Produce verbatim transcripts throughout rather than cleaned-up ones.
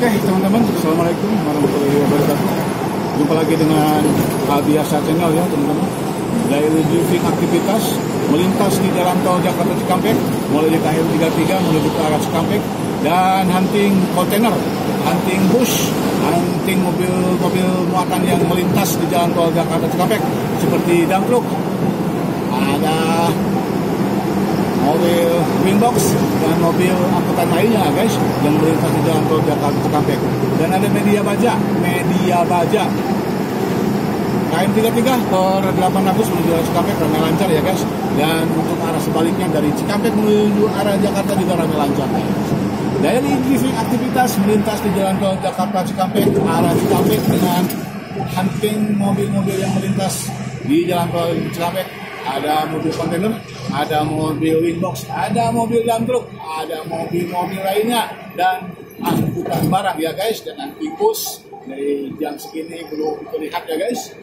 Oke teman-teman, assalamualaikum warahmatullahi wabarakatuh. Jumpa lagi dengan Albiasa Channel ya teman-teman. Daily living aktivitas melintas di jalan tol Jakarta Cikampek mulai di K M tiga puluh tiga menuju ke arah Cikampek, dan hunting kontainer, hunting bus, hunting mobil-mobil muatan yang melintas di jalan tol Jakarta Cikampek seperti dump truck, ada mobil wingbox dan mobil angkutan lainnya guys yang melintas di jalan tol Jakarta Cikampek. Dan ada media baja, media baja K M tiga puluh tiga per delapan ratus menuju arah Cikampek ramai lancar ya guys. Dan untuk arah sebaliknya dari Cikampek menuju arah Jakarta juga ramai lancar. Daily living aktivitas melintas di jalan tol Jakarta Cikampek arah Cikampek dengan hunting mobil-mobil yang melintas di jalan tol Cikampek. Ada mobil kontainer, ada mobil wingbox, ada mobil dump truck, ada mobil-mobil lainnya, dan angkutan barang ya guys. Dan tikus dari jam segini belum terlihat ya guys.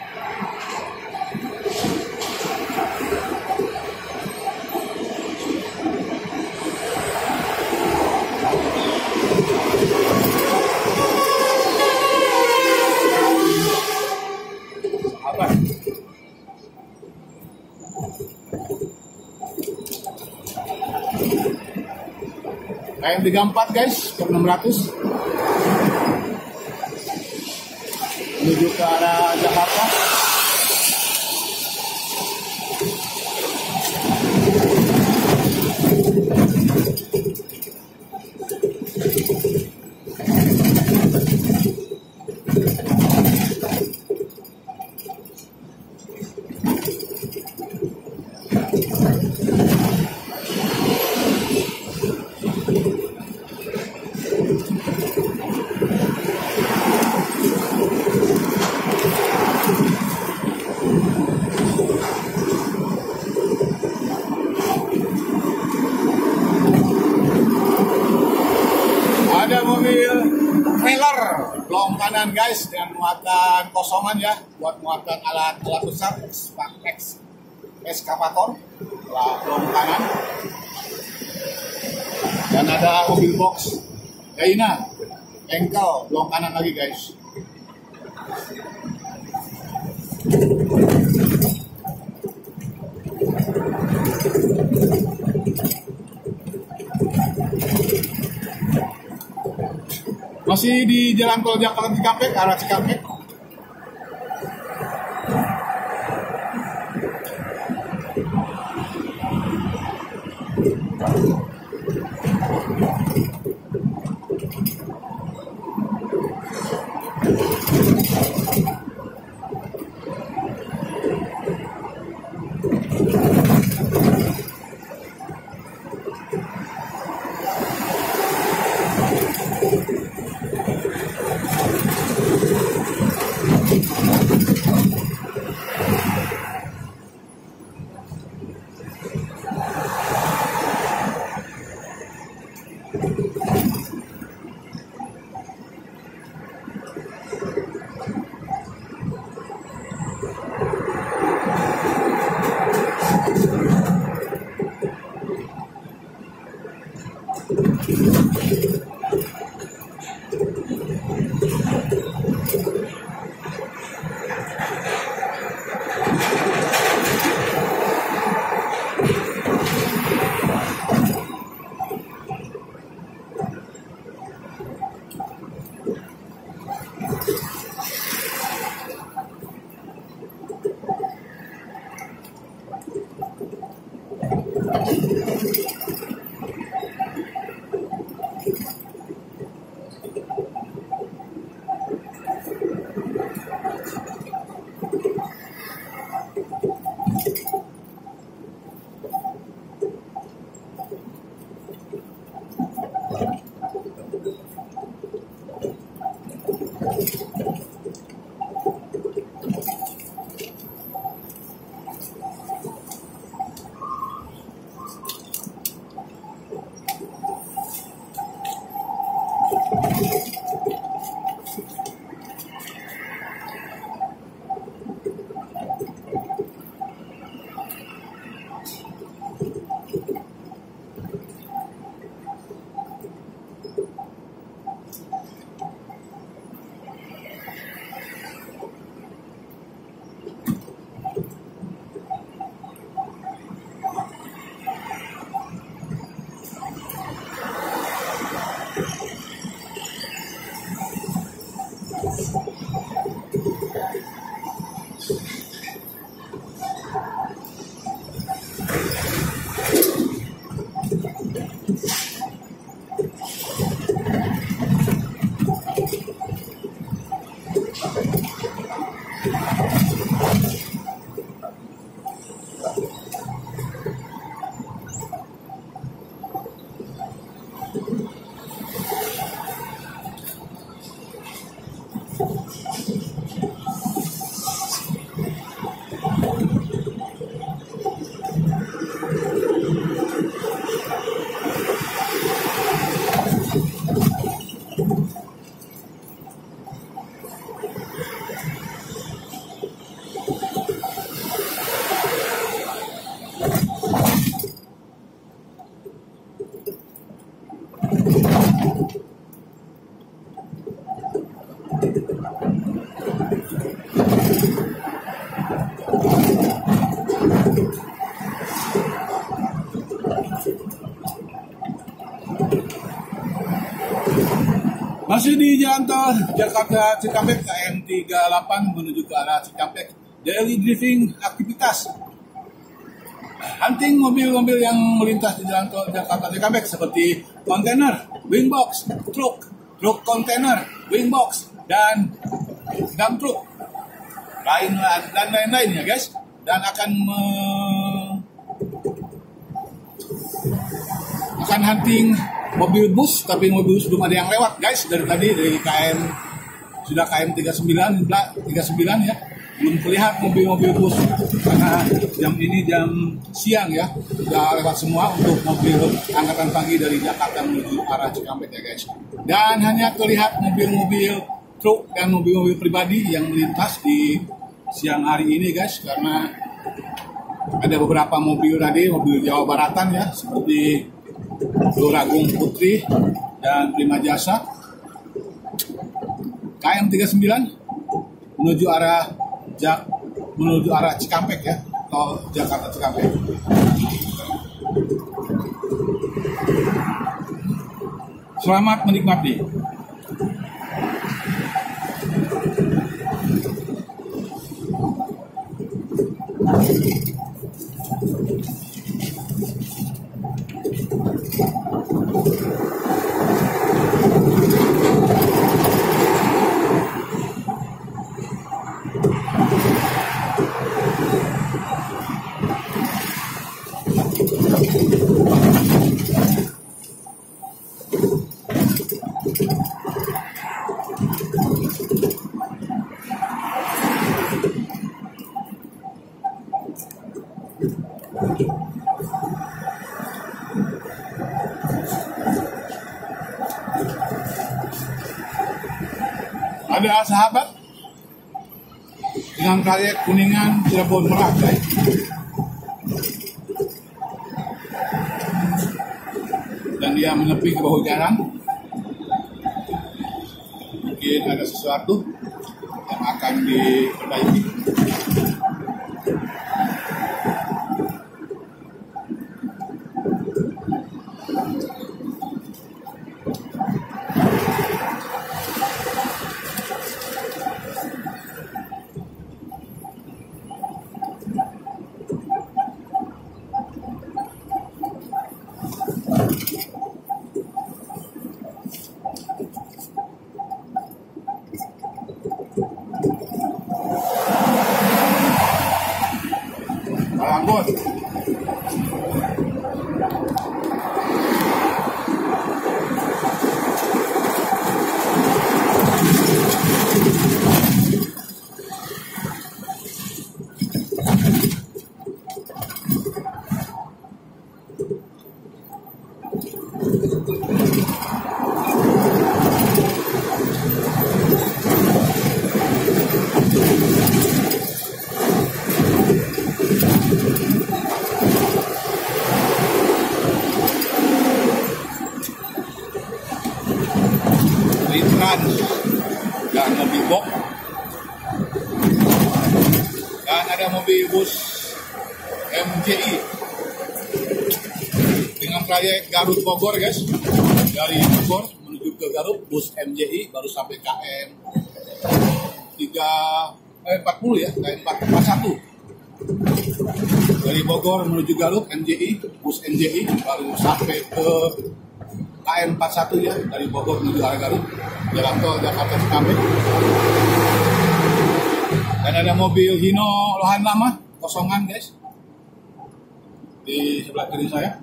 K M tiga puluh empat guys, per enam ratus menuju ke arah Jakarta. Ada mobil trailer long kanan guys dengan muatan kosongan ya, buat muatan alat-alat besar, X eskavator long kanan. Dan ada mobil box Dayna engkel long kanan lagi guys. Masih di jalan tol Jakarta Cikampek, arah Cikampek. Masih di jalan tol Jakarta Cikampek K M tiga puluh delapan menuju ke arah Cikampek. Daily driving aktivitas. Hunting mobil-mobil yang melintas di jalan tol Jakarta Cikampek seperti kontainer, wingbox, truk, truk kontainer, wingbox, dan dump truk. Lain dan lain-lain ya guys. Dan akan me... akan hunting mobil bus, tapi mobil bus belum ada yang lewat guys. Dari tadi dari K M sudah K M tiga puluh sembilan ya, belum terlihat mobil-mobil bus karena jam ini jam siang ya, sudah lewat semua untuk mobil angkatan pagi dari Jakarta menuju arah Cikampek ya guys. Dan hanya terlihat mobil-mobil truk dan mobil-mobil pribadi yang melintas di siang hari ini guys, karena ada beberapa mobil tadi, mobil Jawa Baratan ya, seperti Luragung Putri dan Prima Jasa. K M tiga puluh sembilan menuju arah Jak menuju arah Cikampek ya, tol Jakarta Cikampek. Selamat menikmati. Ada sahabat dengan trayek Kuningan Cirebon Merak guys. Dan dia menepi ke bahu jalan. Mungkin ada sesuatu yang akan diperbaiki. Anggot. Dan mobil box, dan ada mobil bus M J I dengan trayek Garut Bogor guys, dari Bogor menuju ke Garut bus M J I baru sampai K M tiga empat puluh ya, K M empat puluh satu dari Bogor menuju Garut M J I, bus M J I baru sampai ke K M empat puluh satu ya, dari Bogor menuju arah Garut, jalan tol Jakarta Cikampek. Dan ada mobil Hino Lohan Lama kosongan guys di sebelah kiri saya.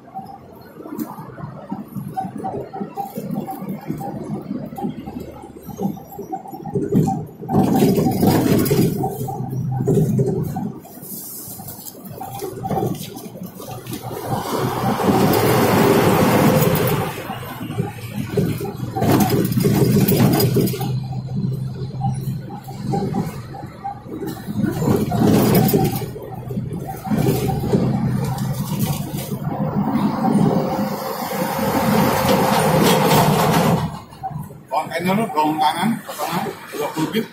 Kontainer rong kanan, potongan dua puluh bit.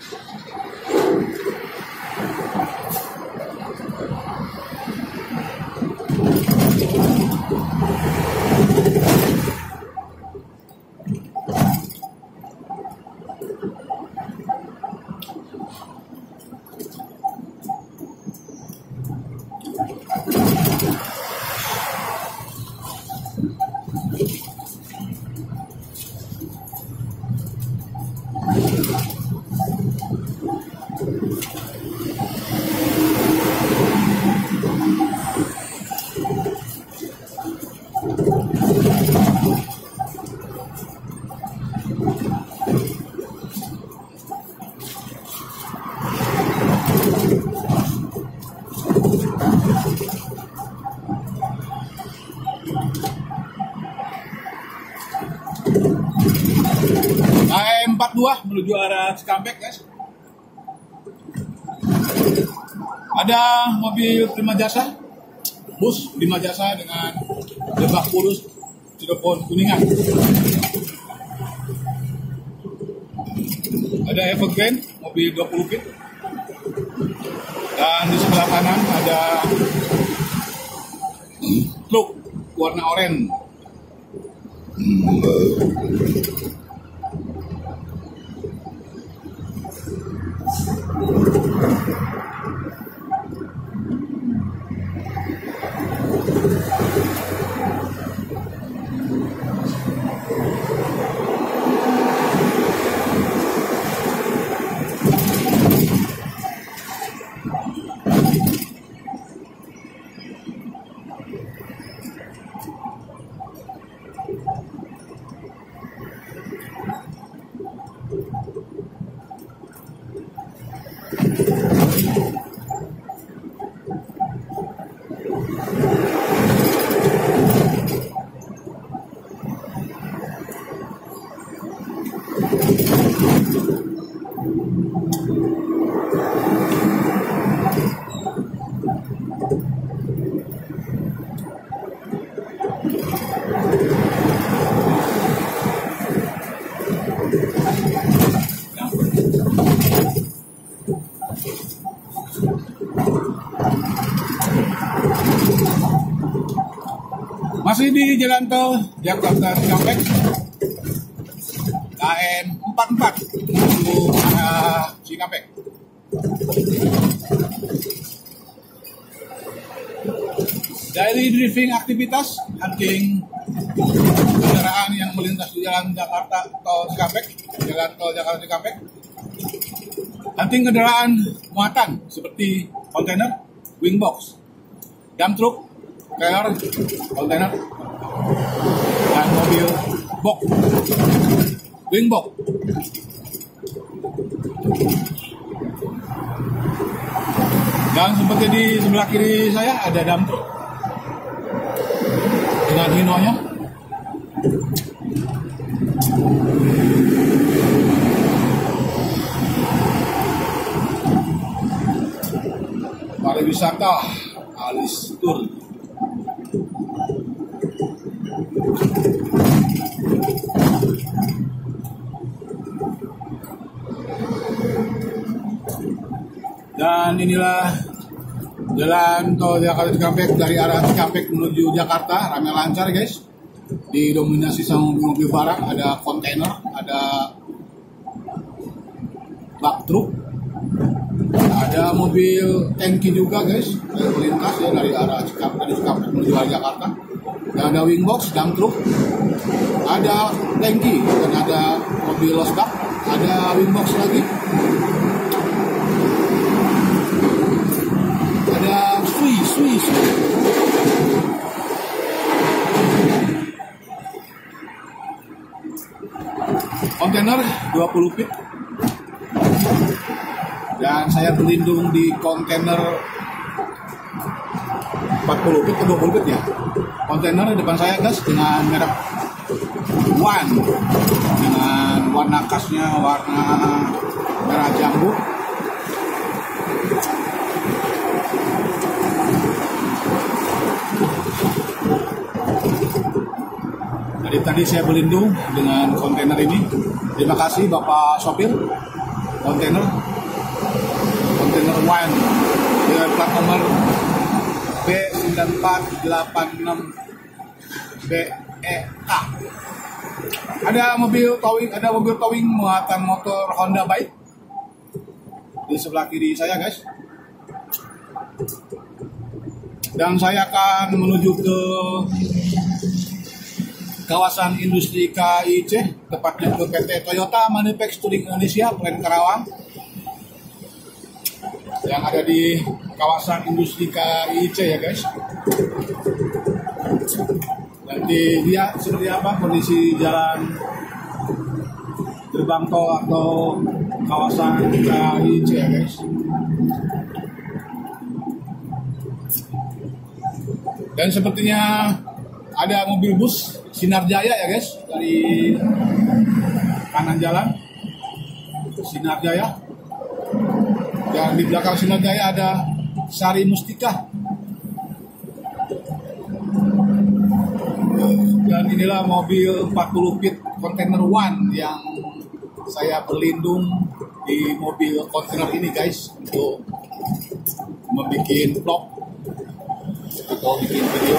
K M empat puluh dua menuju arah Cikampek, guys. Ada mobil Prima Jasa, bus Prima Jasa dengan Lebak Bulus, Cirebon, Kuningan. Ada Evergrande, mobil dua puluh feet. Dan di sebelah kanan ada truk warna oranye. Masih di Jalan Tol Jakarta Cikampek, K M empat puluh empat menuju arah Cikampek. Daily driving aktivitas hunting kendaraan yang melintas di Jalan Jakarta Tol Cikampek, Jalan Tol Jakarta Cikampek. Hunting kendaraan muatan seperti kontainer, wing box, dump truck, trailer, kontainer, dan mobil box, wing box. Dan seperti di sebelah kiri saya ada dump truck dengan hinonya. Pariwisata Alis Tour. Dan inilah Jalan Tol Jakarta Cikampek dari arah Cikampek menuju Jakarta, ramai lancar, guys. Didominasi sama mobil barang, ada kontainer, ada bak truk, ada mobil tangki juga, guys, yang melintas ya dari arah Cikampek, dari Cikampek menuju arah Jakarta. Dan ada wing box, dump truk, ada tangki, dan ada mobil losbak, ada wing box lagi. Ada sui, sui, sui. Kontainer dua puluh feet. Dan saya berlindung di kontainer empat puluh feet ke dua puluh feet ya. Kontainer di depan saya, guys, dengan merek One, dengan warna khasnya warna merah jambu. Jadi tadi saya berlindung dengan kontainer ini. Terima kasih Bapak sopir kontainer, kontainer One dengan plat nomor B sembilan empat delapan enam B E K. Ada mobil towing, ada mobil towing muatan motor Honda Bike di sebelah kiri saya, guys. Dan saya akan menuju ke kawasan industri K I C, tepatnya ke P T Toyota Manufacturing Indonesia, Plant Karawang, yang ada di kawasan industri K I C ya, guys. Nanti lihat seperti apa kondisi jalan gerbang tol atau kawasan K I C ya, guys. Dan sepertinya ada mobil bus Sinar Jaya ya guys, dari kanan jalan Sinar Jaya, dan di belakang Sinar Jaya ada Sari Mustika. Dan inilah mobil empat puluh feet container one yang saya berlindung di mobil kontainer ini guys, untuk membuat vlog atau bikin video.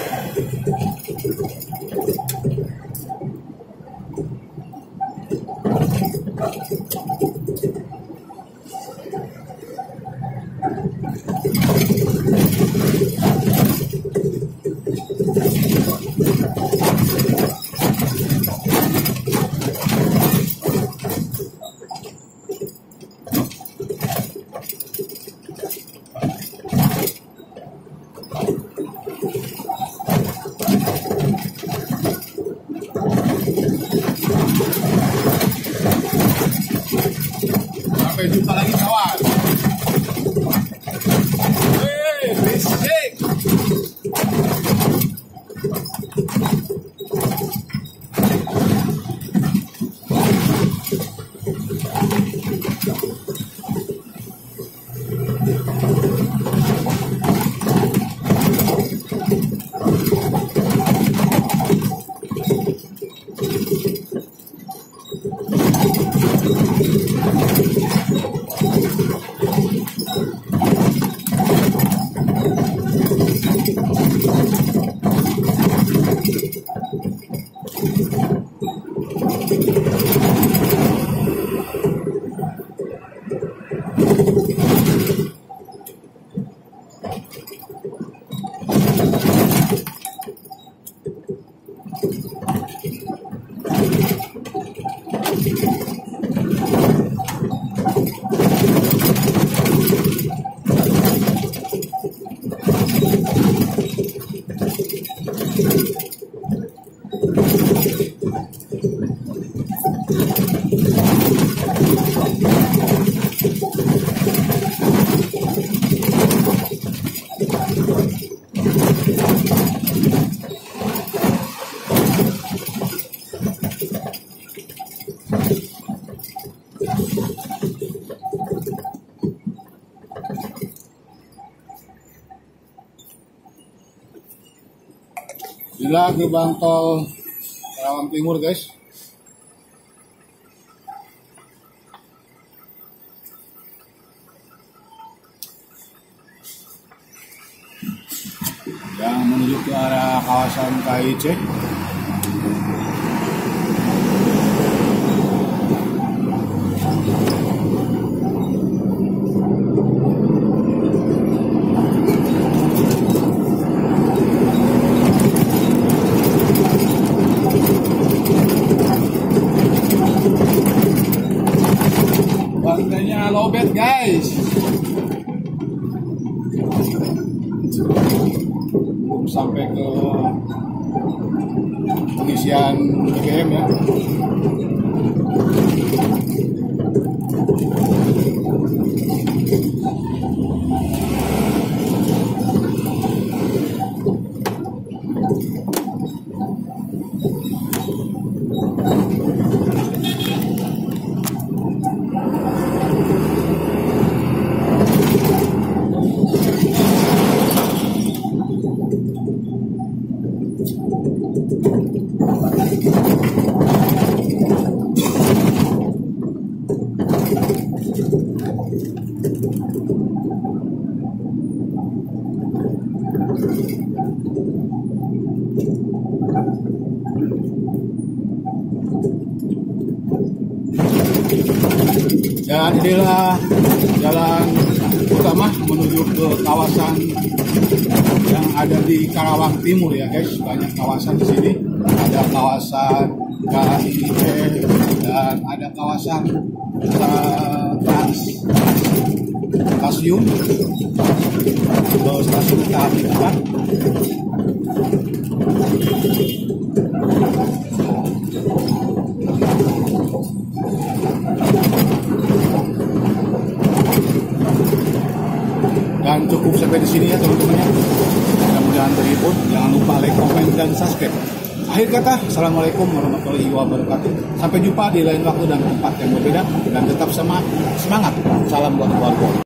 Sampai jumpa lagi kawan. Hey, berisik. Inilah gerbang tol Karawang Timur guys. Yang menuju ke arah kawasan K I C. Bantainya lowbat guys. Belum sampai ke pengisian B B M ya. Dan inilah jalan utama menuju ke kawasan yang ada di Karawang Timur ya guys. Banyak kawasan di sini. Ada kawasan K I C dan ada kawasan uh, Trans Stasiun atau stasiun K A P depan. Dan cukup sampai di sini ya teman-teman ya. Mudah-mudahan dan terhibur. Jangan lupa like, komen, dan subscribe. Akhir kata, Assalamualaikum warahmatullahi wabarakatuh. Sampai jumpa di lain waktu dan tempat yang berbeda. Dan tetap semangat. Salam buat keluarga.